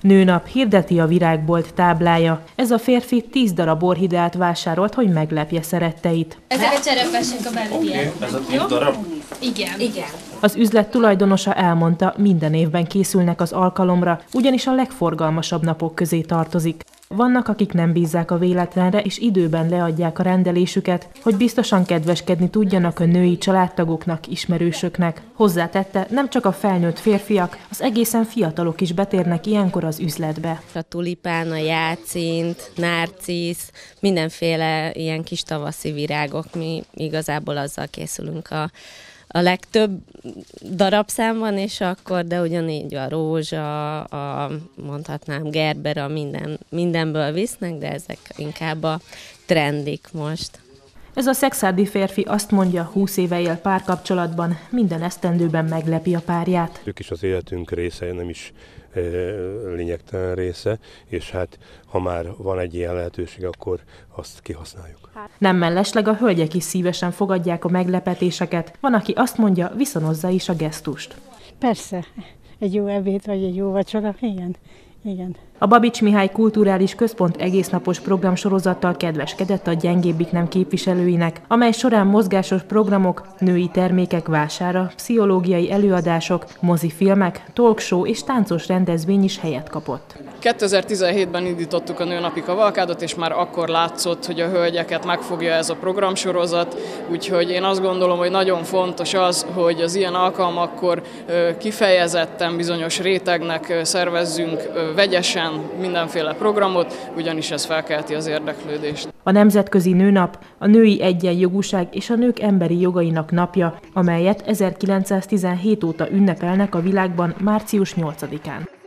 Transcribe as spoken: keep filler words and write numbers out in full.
Nőnap hirdeti a virágbolt táblája. Ez a férfi tíz darab orhideát vásárolt, hogy meglepje szeretteit. Ezek a cserepesek a belüliek. Okay, ez a tíz darab? Igen. Igen. Az üzlet tulajdonosa elmondta, minden évben készülnek az alkalomra, ugyanis a legforgalmasabb napok közé tartozik. Vannak, akik nem bízzák a véletlenre, és időben leadják a rendelésüket, hogy biztosan kedveskedni tudjanak a női családtagoknak, ismerősöknek. Hozzátette, nem csak a felnőtt férfiak, az egészen fiatalok is betérnek ilyenkor az üzletbe. A tulipán, a jászint, narcisz, mindenféle ilyen kis tavaszi virágok, mi igazából azzal készülünk a A legtöbb darabszámban, és akkor, de ugyanígy a rózsa, a, mondhatnám gerbera, minden, mindenből visznek, de ezek inkább a trendik most. Ez a szekszárdi férfi azt mondja, húsz éve él párkapcsolatban, minden esztendőben meglepi a párját. Ők is az életünk része, nem is e, lényegtelen része, és hát ha már van egy ilyen lehetőség, akkor azt kihasználjuk. Nem mellesleg a hölgyek is szívesen fogadják a meglepetéseket. Van, aki azt mondja, viszonozza is a gesztust. Persze, egy jó ebéd vagy egy jó vacsora, igen, igen. A Babits Mihály Kulturális Központ egésznapos programsorozattal kedveskedett a gyengébbik nem képviselőinek, amely során mozgásos programok, női termékek vására, pszichológiai előadások, mozifilmek, talkshow és táncos rendezvény is helyet kapott. kétezer-tizenhétben indítottuk a nőnapi kavalkádot, és már akkor látszott, hogy a hölgyeket megfogja ez a programsorozat, úgyhogy én azt gondolom, hogy nagyon fontos az, hogy az ilyen alkalmakkor kifejezetten bizonyos rétegnek szervezzünk vegyesen mindenféle programot, ugyanis ez felkelti az érdeklődést. A Nemzetközi Nőnap a női egyenjogúság és a nők emberi jogainak napja, amelyet ezerkilencszáztizenhét óta ünnepelnek a világban március nyolcadikán.